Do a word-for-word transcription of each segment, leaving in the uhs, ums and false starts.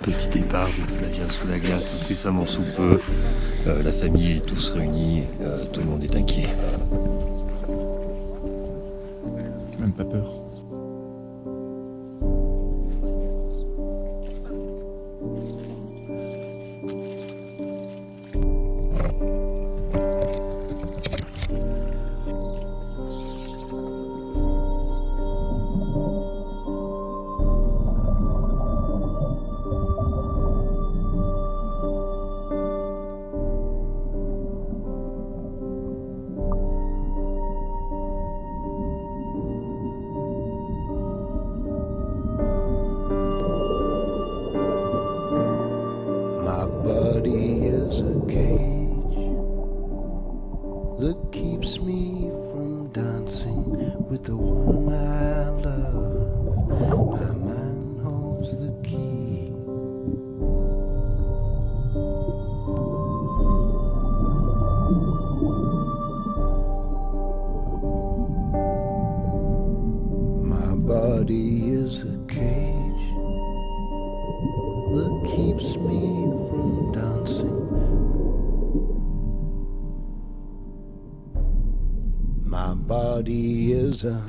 Petit départ de Flavien sous la glace, incessamment sous peu. Euh, la famille est tous réunis, euh, tout le monde est inquiet. Même pas peur. My body is a cage that keeps me from dancing with the one I love. My mind holds the key. My body is a cage that keeps me from dancing. My body is a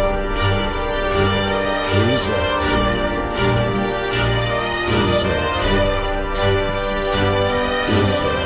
is a is a is a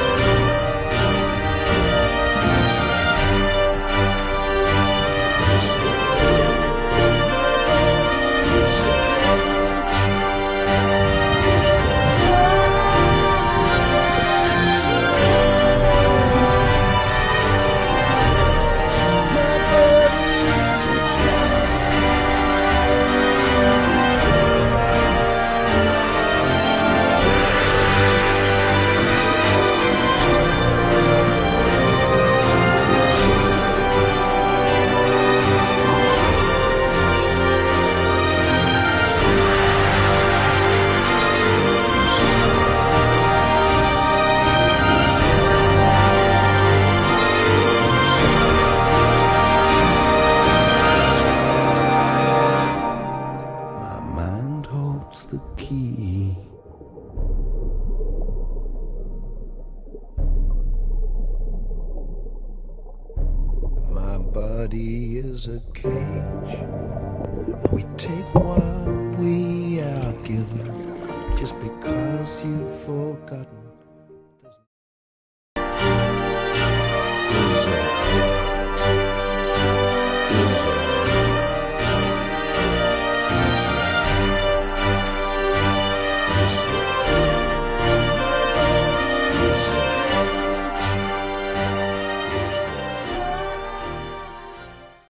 the key. My body is a cage. We take what we are given just because you've forgotten